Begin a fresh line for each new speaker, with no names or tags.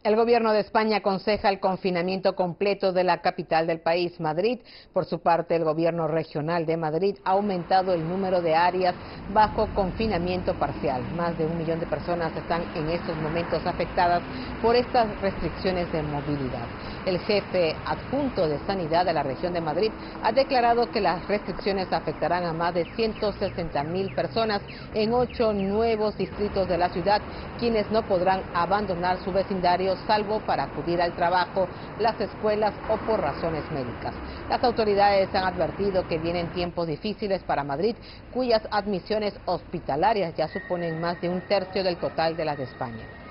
El gobierno de España aconseja el confinamiento completo de la capital del país, Madrid. Por su parte, el gobierno regional de Madrid ha aumentado el número de áreas bajo confinamiento parcial. Más de 1 millón de personas están en estos momentos afectadas por estas restricciones de movilidad. El jefe adjunto de Sanidad de la región de Madrid ha declarado que las restricciones afectarán a más de 160.000 personas en 8 nuevos distritos de la ciudad, quienes no podrán abandonar su vecindario salvo para acudir al trabajo, las escuelas o por razones médicas. Las autoridades han advertido que vienen tiempos difíciles para Madrid, cuyas admisiones hospitalarias ya suponen más de 1/3 del total de las de España.